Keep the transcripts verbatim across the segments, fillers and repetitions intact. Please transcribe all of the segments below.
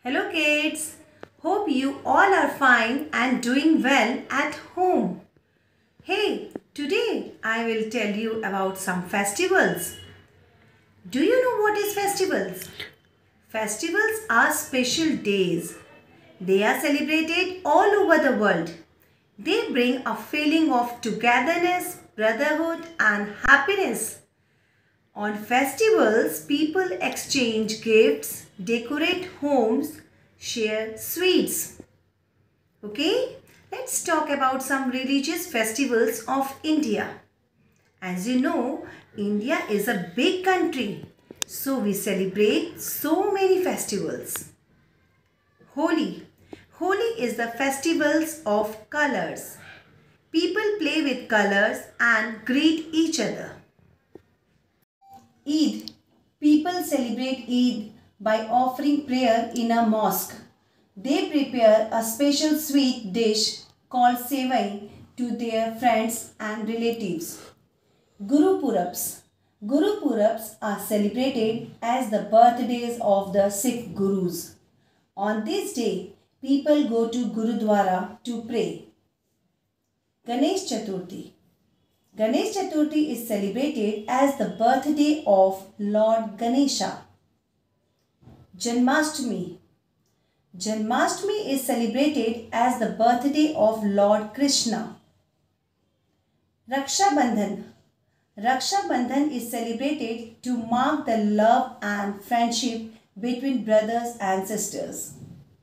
Hello kids, hope you all are fine and doing well at home. Hey, today I will tell you about some festivals. Do you know what is festivals? Festivals are special days. They are celebrated all over the world. They bring a feeling of togetherness, brotherhood and happiness. On festivals, people exchange gifts, decorate homes, share sweets. Okay, let's talk about some religious festivals of India. As you know, India is a big country, so we celebrate so many festivals. Holi. Holi is the festivals of colors. People play with colors and greet each other. Eid. People celebrate Eid by offering prayer in a mosque. They prepare a special sweet dish called sevai to their friends and relatives. Guru Purabs. Guru Purabs are celebrated as the birthdays of the Sikh Gurus. On this day, people go to Gurudwara to pray. Ganesh Chaturthi. Ganesh Chaturthi is celebrated as the birthday of Lord Ganesha. Janmashtami. Janmashtami is celebrated as the birthday of Lord Krishna. Raksha Bandhan. Raksha Bandhan is celebrated to mark the love and friendship between brothers and sisters.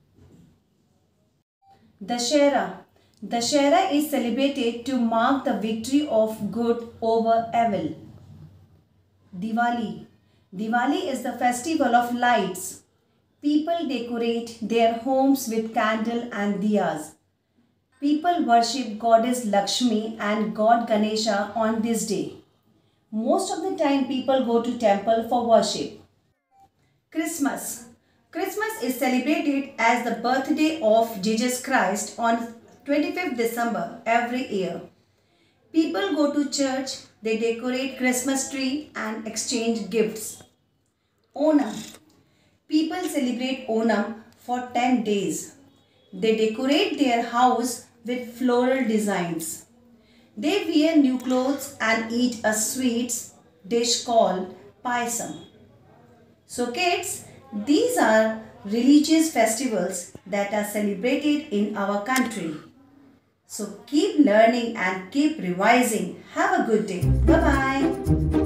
Dashera. Dashera is celebrated to mark the victory of good over evil. Diwali. Diwali is the festival of lights. People decorate their homes with candle and diyas. People worship goddess Lakshmi and god Ganesha on this day. Most of the time people go to temple for worship. Christmas. Christmas is celebrated as the birthday of Jesus Christ on twenty-fifth December every year. People go to church, they decorate Christmas tree and exchange gifts. Onam. People celebrate Onam for ten days. They decorate their house with floral designs. They wear new clothes and eat a sweet dish called payasam. So kids, these are religious festivals that are celebrated in our country. So keep learning and keep revising. Have a good day. Bye-bye.